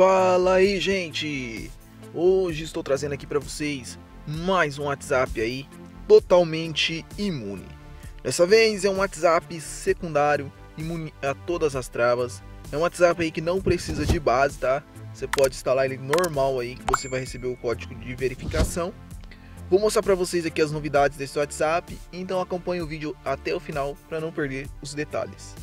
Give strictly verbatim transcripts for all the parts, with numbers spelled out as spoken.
Fala aí, gente! Hoje estou trazendo aqui para vocês mais um WhatsApp aí totalmente imune. Dessa vez é um WhatsApp secundário, imune a todas as travas. É um WhatsApp aí que não precisa de base, tá? Você pode instalar ele normal aí, que você vai receber o código de verificação. Vou mostrar para vocês aqui as novidades desse WhatsApp, então acompanhe o vídeo até o final para não perder os detalhes.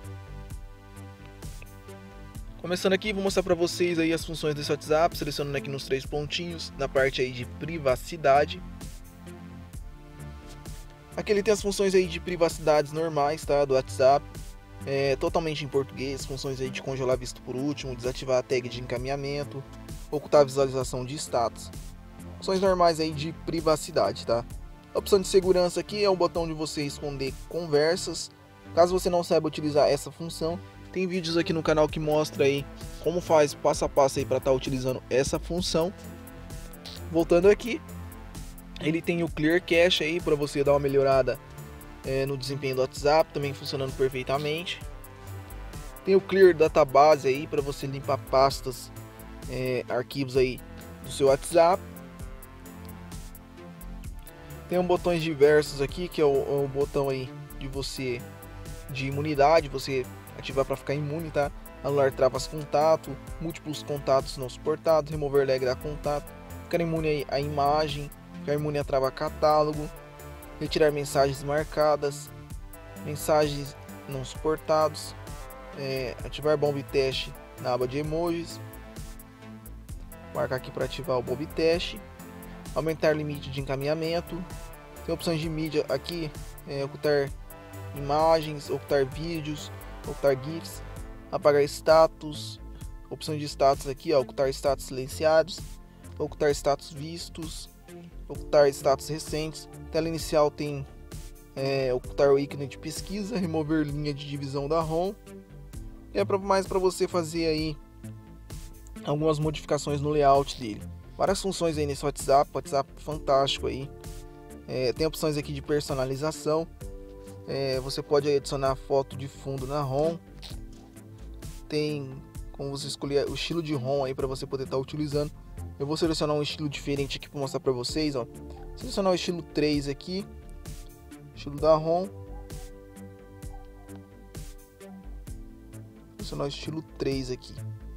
Começando aqui, vou mostrar para vocês aí as funções desse WhatsApp, selecionando aqui nos três pontinhos, na parte aí de privacidade. Aqui ele tem as funções aí de privacidades normais, tá, do WhatsApp, é, totalmente em português, funções aí de congelar visto por último, desativar a tag de encaminhamento, ocultar a visualização de status. Funções normais aí de privacidade, tá? A opção de segurança aqui é o botão de você esconder conversas. Caso você não saiba utilizar essa função, tem vídeos aqui no canal que mostra aí como faz passo a passo aí para estar tá utilizando essa função. Voltando aqui, ele tem o Clear Cache aí para você dar uma melhorada é, no desempenho do WhatsApp, também funcionando perfeitamente. Tem o Clear Database aí para você limpar pastas, é, arquivos aí do seu WhatsApp. Tem um botões diversos aqui, que é o, é o botão aí de você de imunidade, você ativar para ficar imune, tá? Anular travas contato, múltiplos contatos não suportados, remover lag da contato, ficar imune aí a imagem, ficar imune a trava catálogo, retirar mensagens marcadas, mensagens não suportados, é, ativar bomb teste na aba de emojis, marcar aqui para ativar o bomb teste, aumentar limite de encaminhamento. Tem opções de mídia aqui, é, ocultar imagens, ocultar vídeos, ocultar GIFs, apagar status, opção de status aqui, ó, ocultar status silenciados, ocultar status vistos, ocultar status recentes. Tela inicial tem é, ocultar o ícone de pesquisa, remover linha de divisão da ROM. E é pra, mais para você fazer aí algumas modificações no layout dele. Várias funções aí nesse WhatsApp, WhatsApp fantástico aí. É, tem opções aqui de personalização. É, você pode adicionar foto de fundo na ROM. Tem como você escolher o estilo de ROM aí para você poder estar tá utilizando. Eu vou selecionar um estilo diferente aqui para mostrar para vocês, ó. Selecionar o estilo três aqui, estilo da ROM. Selecionar o estilo três aqui.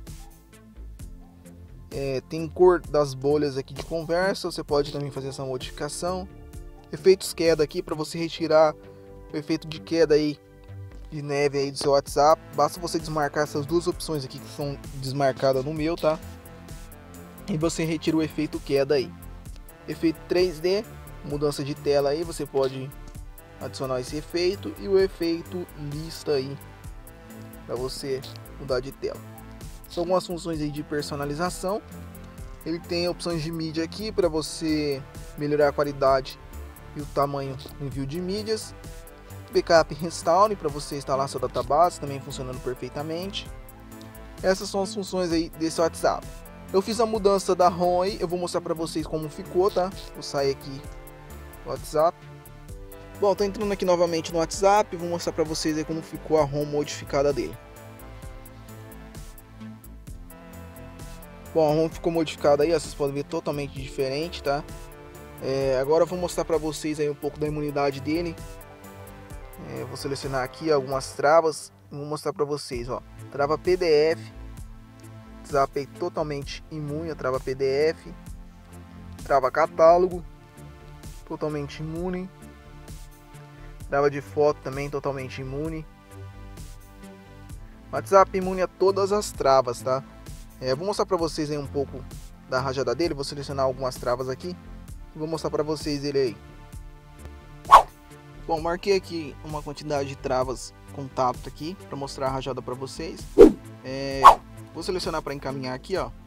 É, tem cor das bolhas aqui de conversa, você pode também fazer essa modificação. Efeitos queda aqui para você retirar o efeito de queda aí de neve aí do seu WhatsApp. Basta você desmarcar essas duas opções aqui que são desmarcadas no meu, tá? E você retira o efeito queda aí. Efeito três D, mudança de tela aí, você pode adicionar esse efeito e o efeito lista aí para você mudar de tela. São algumas funções aí de personalização. Ele tem opções de mídia aqui para você melhorar a qualidade e o tamanho do envio de mídias. Backup e restore para você instalar sua database, também funcionando perfeitamente. Essas são as funções aí desse WhatsApp. Eu fiz a mudança da ROM aí, eu vou mostrar para vocês como ficou, tá? Vou sair aqui do WhatsApp. Bom, tô entrando aqui novamente no WhatsApp, vou mostrar para vocês aí como ficou a ROM modificada dele. Bom, a ROM ficou modificada aí, ó, vocês podem ver totalmente diferente, tá? É, agora eu vou mostrar para vocês aí um pouco da imunidade dele. É, vou selecionar aqui algumas travas e vou mostrar para vocês, ó. Trava P D F, WhatsApp aí totalmente imune a trava P D F, trava catálogo, totalmente imune, trava de foto também totalmente imune. WhatsApp imune a todas as travas, tá? É, vou mostrar para vocês aí um pouco da rajada dele. Vou selecionar algumas travas aqui e vou mostrar para vocês ele aí. Bom, marquei aqui uma quantidade de travas contato aqui para mostrar a rajada para vocês. É, vou selecionar para encaminhar aqui, ó.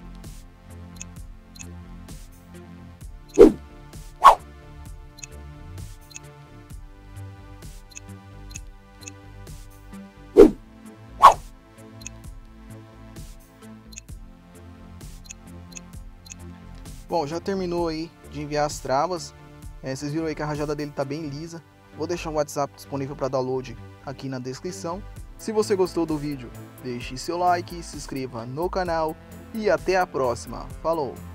Bom, já terminou aí de enviar as travas. É, vocês viram aí que a rajada dele tá bem lisa. Vou deixar o WhatsApp disponível para download aqui na descrição. Se você gostou do vídeo, deixe seu like, se inscreva no canal e até a próxima. Falou!